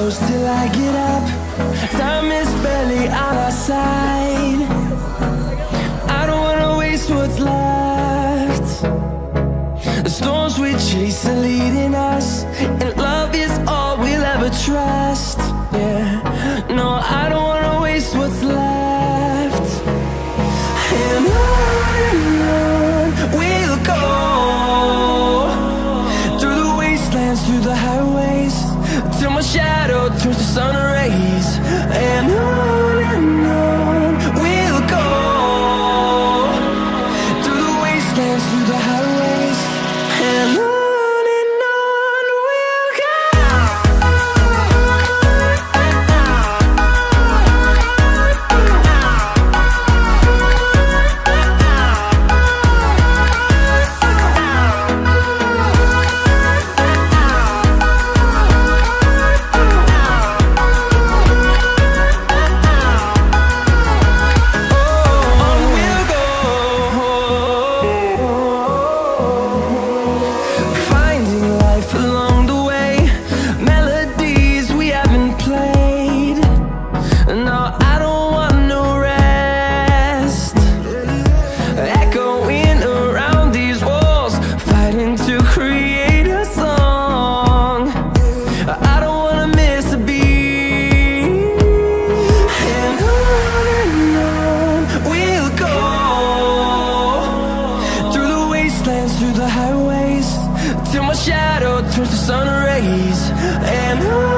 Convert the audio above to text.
close till I get up. Time is barely on our side. I don't wanna waste what's left. The storms we chase are leading us, and love is all we'll ever trust. Yeah, no, I don't wanna waste what's left. And on we'll go, through the wastelands, through the highways, till my shadow turns to sun rays. And on we'll go, through the wastelands, through the highways, and on we'll go. Through the highways, till my shadow turns to sun rays. And on